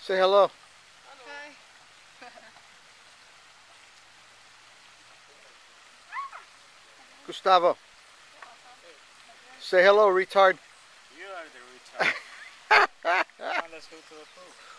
Say hello. Hi. Gustavo. Say hello, retard. You are the retard. Come on, let's go to the pool.